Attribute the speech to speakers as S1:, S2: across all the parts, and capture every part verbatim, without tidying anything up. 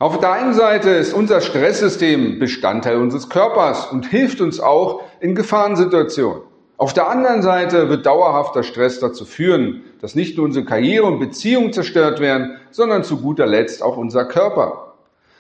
S1: Auf der einen Seite ist unser Stresssystem Bestandteil unseres Körpers und hilft uns auch in Gefahrensituationen. Auf der anderen Seite wird dauerhafter Stress dazu führen, dass nicht nur unsere Karriere und Beziehungen zerstört werden, sondern zu guter Letzt auch unser Körper.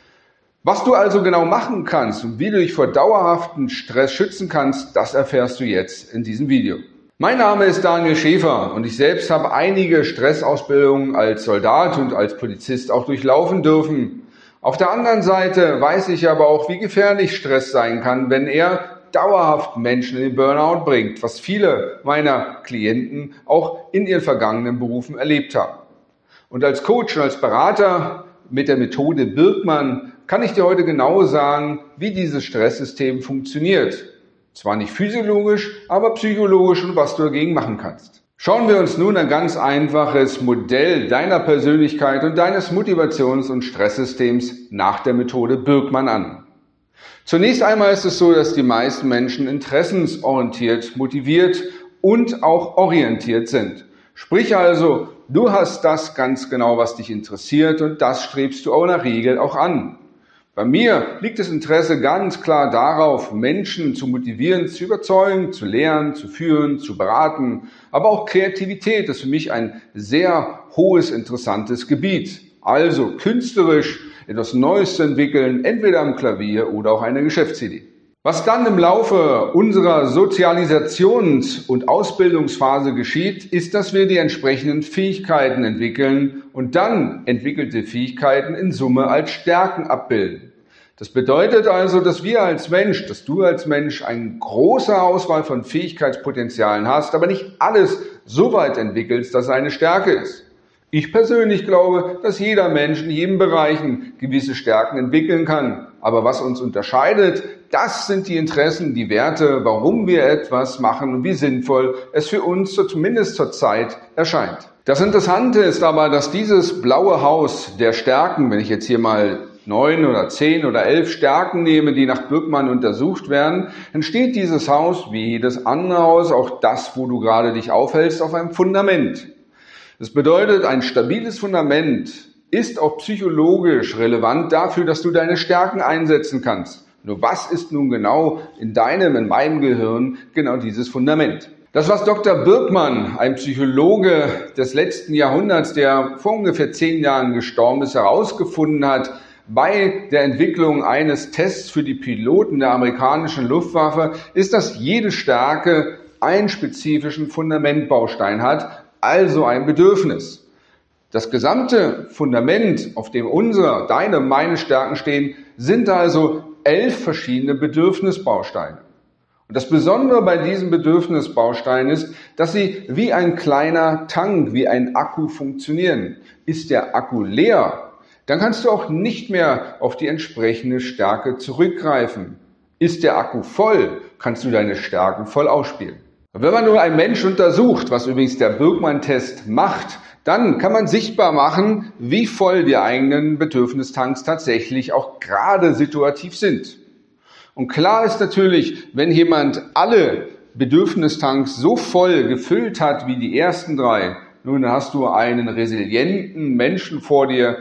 S1: Was du also genau machen kannst und wie du dich vor dauerhaftem Stress schützen kannst, das erfährst du jetzt in diesem Video. Mein Name ist Daniel Schäfer und ich selbst habe einige Stressausbildungen als Soldat und als Polizist auch durchlaufen dürfen. Auf der anderen Seite weiß ich aber auch, wie gefährlich Stress sein kann, wenn er dauerhaft Menschen in den Burnout bringt, was viele meiner Klienten auch in ihren vergangenen Berufen erlebt haben. Und als Coach und als Berater mit der Methode Birkmann kann ich dir heute genau sagen, wie dieses Stresssystem funktioniert. Zwar nicht physiologisch, aber psychologisch und was du dagegen machen kannst. Schauen wir uns nun ein ganz einfaches Modell deiner Persönlichkeit und deines Motivations- und Stresssystems nach der Methode Birkmann an. Zunächst einmal ist es so, dass die meisten Menschen interessensorientiert, motiviert und auch orientiert sind. Sprich also, du hast das ganz genau, was dich interessiert und das strebst du auch in der Regel auch an. Bei mir liegt das Interesse ganz klar darauf, Menschen zu motivieren, zu überzeugen, zu lehren, zu führen, zu beraten. Aber auch Kreativität ist für mich ein sehr hohes, interessantes Gebiet. Also künstlerisch etwas Neues zu entwickeln, entweder am Klavier oder auch eine Geschäftsidee. Was dann im Laufe unserer Sozialisations- und Ausbildungsphase geschieht, ist, dass wir die entsprechenden Fähigkeiten entwickeln und dann entwickelte Fähigkeiten in Summe als Stärken abbilden. Das bedeutet also, dass wir als Mensch, dass du als Mensch eine große Auswahl von Fähigkeitspotenzialen hast, aber nicht alles so weit entwickelst, dass es eine Stärke ist. Ich persönlich glaube, dass jeder Mensch in jedem Bereich gewisse Stärken entwickeln kann. Aber was uns unterscheidet, das sind die Interessen, die Werte, warum wir etwas machen und wie sinnvoll es für uns zumindest zur Zeit erscheint. Das Interessante ist aber, dass dieses blaue Haus der Stärken, wenn ich jetzt hier mal neun oder zehn oder elf Stärken nehme, die nach Birkmann untersucht werden, dann steht dieses Haus, wie jedes andere Haus, auch das, wo du gerade dich aufhältst, auf einem Fundament. Das bedeutet, ein stabiles Fundament ist auch psychologisch relevant dafür, dass du deine Stärken einsetzen kannst. Nur was ist nun genau in deinem, in meinem Gehirn genau dieses Fundament? Das, was Doktor Birkmann, ein Psychologe des letzten Jahrhunderts, der vor ungefähr zehn Jahren gestorben ist, herausgefunden hat, bei der Entwicklung eines Tests für die Piloten der amerikanischen Luftwaffe, ist, dass jede Stärke einen spezifischen Fundamentbaustein hat, also ein Bedürfnis. Das gesamte Fundament, auf dem unsere, deine, meine Stärken stehen, sind also elf verschiedene Bedürfnisbausteine. Und das Besondere bei diesen Bedürfnisbausteinen ist, dass sie wie ein kleiner Tank, wie ein Akku funktionieren. Ist der Akku leer, dann kannst du auch nicht mehr auf die entsprechende Stärke zurückgreifen. Ist der Akku voll, kannst du deine Stärken voll ausspielen. Wenn man nur einen Mensch untersucht, was übrigens der Birkmann-Test macht, dann kann man sichtbar machen, wie voll die eigenen Bedürfnistanks tatsächlich auch gerade situativ sind. Und klar ist natürlich, wenn jemand alle Bedürfnistanks so voll gefüllt hat wie die ersten drei, nun hast du einen resilienten Menschen vor dir,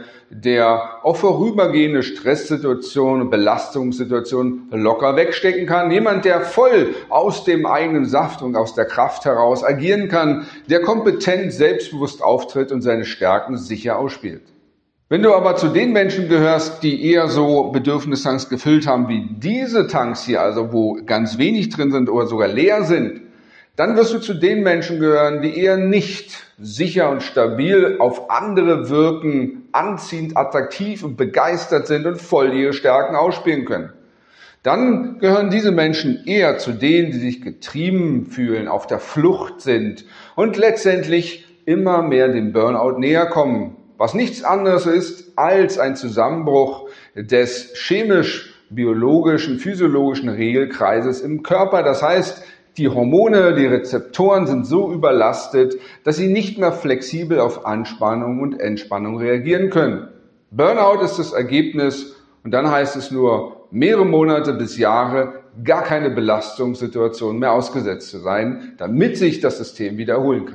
S1: der auch vorübergehende Stresssituationen und Belastungssituationen locker wegstecken kann. Jemand, der voll aus dem eigenen Saft und aus der Kraft heraus agieren kann, der kompetent, selbstbewusst auftritt und seine Stärken sicher ausspielt. Wenn du aber zu den Menschen gehörst, die eher so Bedürfnistanks gefüllt haben wie diese Tanks hier, also wo ganz wenig drin sind oder sogar leer sind, dann wirst du zu den Menschen gehören, die eher nicht sicher und stabil auf andere wirken, anziehend, attraktiv und begeistert sind und voll ihre Stärken ausspielen können. Dann gehören diese Menschen eher zu denen, die sich getrieben fühlen, auf der Flucht sind und letztendlich immer mehr dem Burnout näher kommen, was nichts anderes ist als ein Zusammenbruch des chemisch-biologischen, physiologischen Regelkreises im Körper. Das heißt, die Hormone, die Rezeptoren sind so überlastet, dass sie nicht mehr flexibel auf Anspannung und Entspannung reagieren können. Burnout ist das Ergebnis und dann heißt es nur mehrere Monate bis Jahre gar keine Belastungssituation mehr ausgesetzt zu sein, damit sich das System wiederholen kann.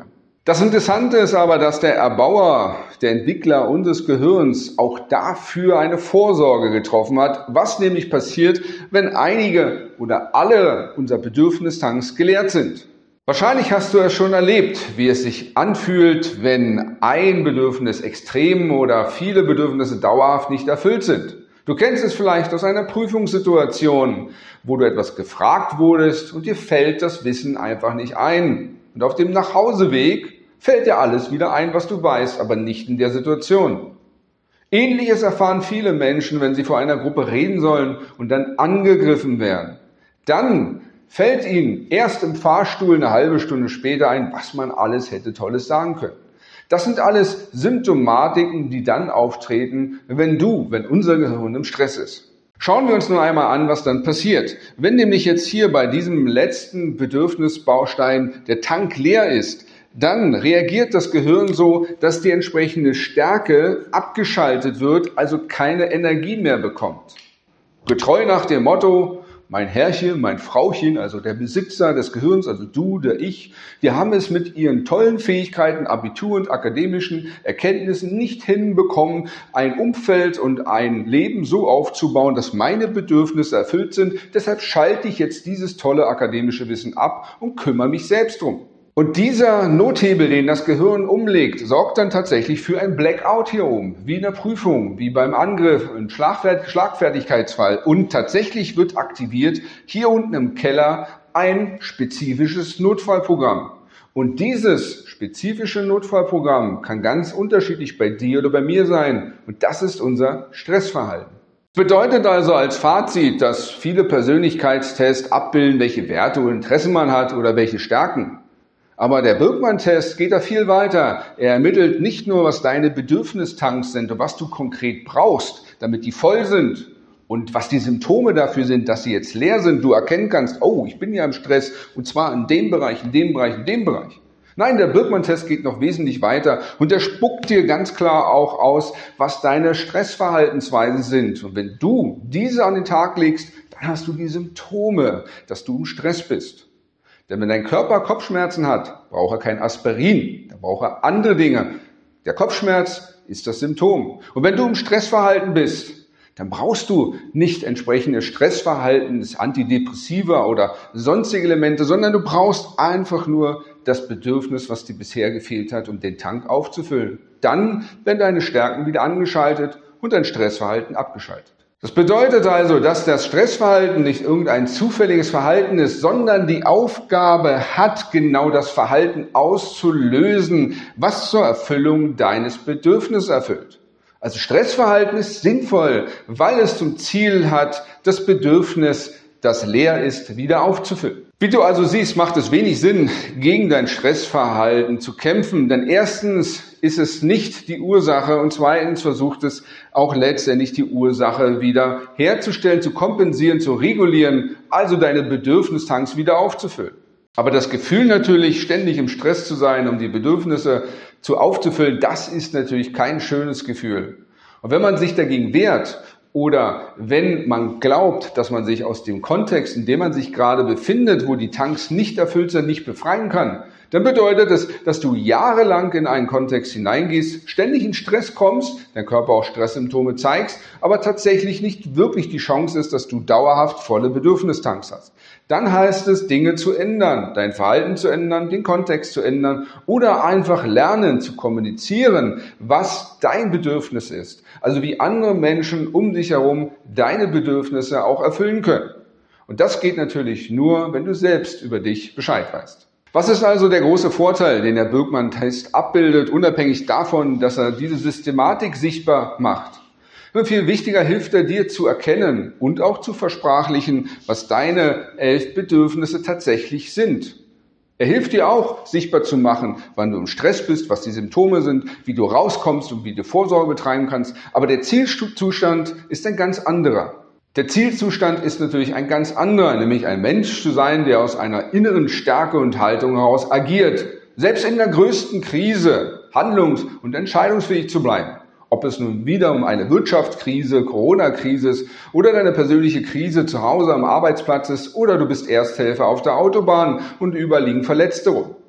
S1: Das Interessante ist aber, dass der Erbauer, der Entwickler unseres Gehirns auch dafür eine Vorsorge getroffen hat, was nämlich passiert, wenn einige oder alle unserer Bedürfnistanks geleert sind. Wahrscheinlich hast du es schon erlebt, wie es sich anfühlt, wenn ein Bedürfnis extrem oder viele Bedürfnisse dauerhaft nicht erfüllt sind. Du kennst es vielleicht aus einer Prüfungssituation, wo du etwas gefragt wurdest und dir fällt das Wissen einfach nicht ein. Und auf dem Nachhauseweg fällt dir alles wieder ein, was du weißt, aber nicht in der Situation. Ähnliches erfahren viele Menschen, wenn sie vor einer Gruppe reden sollen und dann angegriffen werden. Dann fällt ihnen erst im Fahrstuhl eine halbe Stunde später ein, was man alles hätte Tolles sagen können. Das sind alles Symptomatiken, die dann auftreten, wenn du, wenn unser Gehirn im Stress ist. Schauen wir uns nur einmal an, was dann passiert. Wenn nämlich jetzt hier bei diesem letzten Bedürfnisbaustein der Tank leer ist, dann reagiert das Gehirn so, dass die entsprechende Stärke abgeschaltet wird, also keine Energie mehr bekommt. Getreu nach dem Motto, mein Herrchen, mein Frauchen, also der Besitzer des Gehirns, also du, der Ich, die haben es mit ihren tollen Fähigkeiten, Abitur und akademischen Erkenntnissen nicht hinbekommen, ein Umfeld und ein Leben so aufzubauen, dass meine Bedürfnisse erfüllt sind. Deshalb schalte ich jetzt dieses tolle akademische Wissen ab und kümmere mich selbst drum. Und dieser Nothebel, den das Gehirn umlegt, sorgt dann tatsächlich für ein Blackout hier oben, wie in der Prüfung, wie beim Angriff, ein Schlagfertigkeitsfall. Und tatsächlich wird aktiviert hier unten im Keller ein spezifisches Notfallprogramm. Und dieses spezifische Notfallprogramm kann ganz unterschiedlich bei dir oder bei mir sein. Und das ist unser Stressverhalten. Das bedeutet also als Fazit, dass viele Persönlichkeitstests abbilden, welche Werte und Interessen man hat oder welche Stärken. Aber der Birkmann-Test geht da viel weiter. Er ermittelt nicht nur, was deine Bedürfnistanks sind und was du konkret brauchst, damit die voll sind und was die Symptome dafür sind, dass sie jetzt leer sind. Du erkennen kannst, oh, ich bin ja im Stress und zwar in dem Bereich, in dem Bereich, in dem Bereich. Nein, der Birkmann-Test geht noch wesentlich weiter und der spuckt dir ganz klar auch aus, was deine Stressverhaltensweisen sind. Und wenn du diese an den Tag legst, dann hast du die Symptome, dass du im Stress bist. Denn wenn dein Körper Kopfschmerzen hat, braucht er kein Aspirin, da braucht er andere Dinge. Der Kopfschmerz ist das Symptom. Und wenn du im Stressverhalten bist, dann brauchst du nicht entsprechende Stressverhalten, das Antidepressiva oder sonstige Elemente, sondern du brauchst einfach nur das Bedürfnis, was dir bisher gefehlt hat, um den Tank aufzufüllen. Dann werden deine Stärken wieder angeschaltet und dein Stressverhalten abgeschaltet. Das bedeutet also, dass das Stressverhalten nicht irgendein zufälliges Verhalten ist, sondern die Aufgabe hat, genau das Verhalten auszulösen, was zur Erfüllung deines Bedürfnisses erfüllt. Also Stressverhalten ist sinnvoll, weil es zum Ziel hat, das Bedürfnis, das leer ist, wieder aufzufüllen. Wie du also siehst, macht es wenig Sinn, gegen dein Stressverhalten zu kämpfen, denn erstens ist es nicht die Ursache und zweitens versucht es auch letztendlich die Ursache wieder herzustellen, zu kompensieren, zu regulieren, also deine Bedürfnistanks wieder aufzufüllen. Aber das Gefühl natürlich, ständig im Stress zu sein, um die Bedürfnisse zu aufzufüllen, das ist natürlich kein schönes Gefühl. Und wenn man sich dagegen wehrt, oder wenn man glaubt, dass man sich aus dem Kontext, in dem man sich gerade befindet, wo die Tanks nicht erfüllt sind, nicht befreien kann, dann bedeutet es, dass du jahrelang in einen Kontext hineingehst, ständig in Stress kommst, dein Körper auch Stresssymptome zeigst, aber tatsächlich nicht wirklich die Chance ist, dass du dauerhaft volle Bedürfnistanks hast. Dann heißt es, Dinge zu ändern, dein Verhalten zu ändern, den Kontext zu ändern oder einfach lernen zu kommunizieren, was dein Bedürfnis ist. Also wie andere Menschen um dich herum deine Bedürfnisse auch erfüllen können. Und das geht natürlich nur, wenn du selbst über dich Bescheid weißt. Was ist also der große Vorteil, den der Birkmann-Test abbildet, unabhängig davon, dass er diese Systematik sichtbar macht? Und viel wichtiger hilft er dir zu erkennen und auch zu versprachlichen, was deine elf Bedürfnisse tatsächlich sind. Er hilft dir auch, sichtbar zu machen, wann du im Stress bist, was die Symptome sind, wie du rauskommst und wie du Vorsorge betreiben kannst. Aber der Zielzustand ist ein ganz anderer. Der Zielzustand ist natürlich ein ganz anderer, nämlich ein Mensch zu sein, der aus einer inneren Stärke und Haltung heraus agiert. Selbst in der größten Krise handlungs- und entscheidungsfähig zu bleiben. Ob es nun wieder um eine Wirtschaftskrise, Corona-Krise ist oder deine persönliche Krise zu Hause am Arbeitsplatz ist oder du bist Ersthelfer auf der Autobahn und überall liegen Verletzte rum.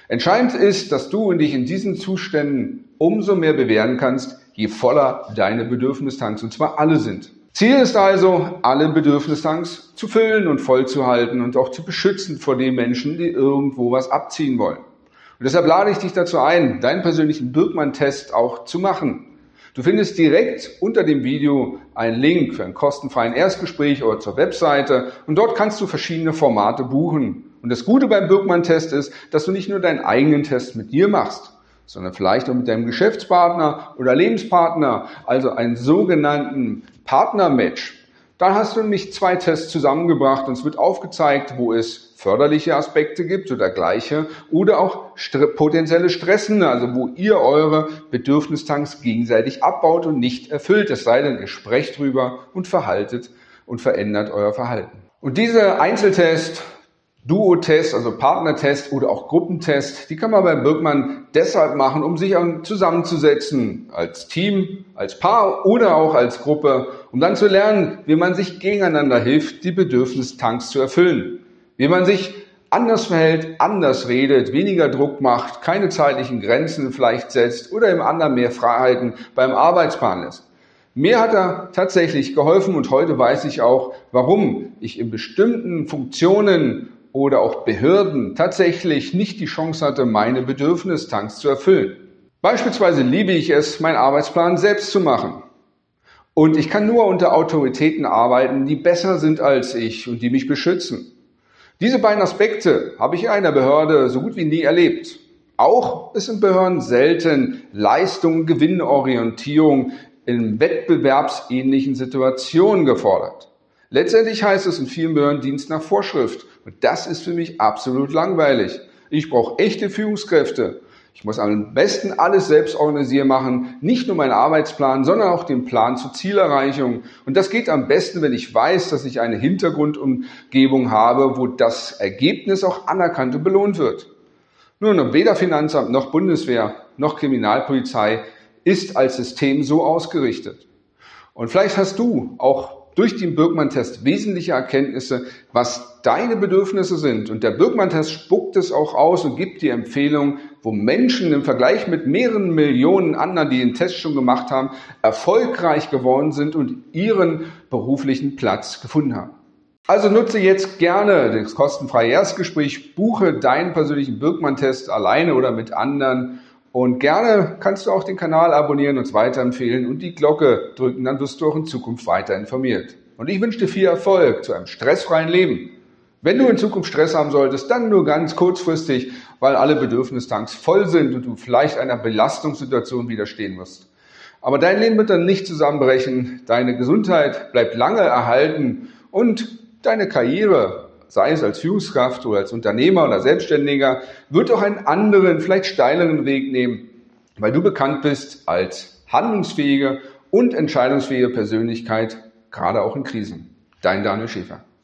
S1: Entscheidend ist, dass du dich in diesen Zuständen umso mehr bewähren kannst, je voller deine Bedürfnistanks, und zwar alle sind. Ziel ist also, alle Bedürfnistanks zu füllen und voll zu halten und auch zu beschützen vor den Menschen, die irgendwo was abziehen wollen. Und deshalb lade ich dich dazu ein, deinen persönlichen Birkmann-Test auch zu machen. Du findest direkt unter dem Video einen Link für ein kostenfreien Erstgespräch oder zur Webseite und dort kannst du verschiedene Formate buchen. Und das Gute beim Birkmann-Test ist, dass du nicht nur deinen eigenen Test mit dir machst, sondern vielleicht auch mit deinem Geschäftspartner oder Lebenspartner, also einen sogenannten Partnermatch. Dann hast du nämlich zwei Tests zusammengebracht und es wird aufgezeigt, wo es förderliche Aspekte gibt oder gleiche oder auch st- potenzielle stressende, also wo ihr eure Bedürfnistanks gegenseitig abbaut und nicht erfüllt. Es sei denn, ihr sprecht drüber und verhaltet und verändert euer Verhalten. Und diese Einzeltest, Duo-Test, also Partnertest oder auch Gruppentest, die kann man beim Birkmann deshalb machen, um sich zusammenzusetzen als Team, als Paar oder auch als Gruppe, um dann zu lernen, wie man sich gegeneinander hilft, die Bedürfnistanks zu erfüllen. Wie man sich anders verhält, anders redet, weniger Druck macht, keine zeitlichen Grenzen vielleicht setzt oder im anderen mehr Freiheiten beim Arbeitsplan lässt. Mir hat er tatsächlich geholfen und heute weiß ich auch, warum ich in bestimmten Funktionen oder auch Behörden tatsächlich nicht die Chance hatte, meine Bedürfnistanks zu erfüllen. Beispielsweise liebe ich es, meinen Arbeitsplan selbst zu machen. Und ich kann nur unter Autoritäten arbeiten, die besser sind als ich und die mich beschützen. Diese beiden Aspekte habe ich in einer Behörde so gut wie nie erlebt. Auch ist in Behörden selten Leistung, Gewinnorientierung in wettbewerbsähnlichen Situationen gefordert. Letztendlich heißt es in vielen Behörden Dienst nach Vorschrift. Und das ist für mich absolut langweilig. Ich brauche echte Führungskräfte. Ich muss am besten alles selbst organisieren machen, nicht nur meinen Arbeitsplan, sondern auch den Plan zur Zielerreichung. Und das geht am besten, wenn ich weiß, dass ich eine Hintergrundumgebung habe, wo das Ergebnis auch anerkannt und belohnt wird. Nun, weder Finanzamt noch Bundeswehr noch Kriminalpolizei ist als System so ausgerichtet. Und vielleicht hast du auch durch den Birkmann-Test wesentliche Erkenntnisse, was deine Bedürfnisse sind. Und der Birkmann-Test spuckt es auch aus und gibt dir Empfehlungen, wo Menschen im Vergleich mit mehreren Millionen anderen, die den Test schon gemacht haben, erfolgreich geworden sind und ihren beruflichen Platz gefunden haben. Also nutze jetzt gerne das kostenfreie Erstgespräch, buche deinen persönlichen Birkmann-Test alleine oder mit anderen. Und gerne kannst du auch den Kanal abonnieren, uns weiterempfehlen und die Glocke drücken, dann wirst du auch in Zukunft weiter informiert. Und ich wünsche dir viel Erfolg zu einem stressfreien Leben. Wenn du in Zukunft Stress haben solltest, dann nur ganz kurzfristig, weil alle Bedürfnistanks voll sind und du vielleicht einer Belastungssituation widerstehen musst. Aber dein Leben wird dann nicht zusammenbrechen, deine Gesundheit bleibt lange erhalten und deine Karriere, sei es als Führungskraft oder als Unternehmer oder Selbstständiger, wird auch einen anderen, vielleicht steileren Weg nehmen, weil du bekannt bist als handlungsfähige und entscheidungsfähige Persönlichkeit, gerade auch in Krisen. Dein Daniel Schäfer.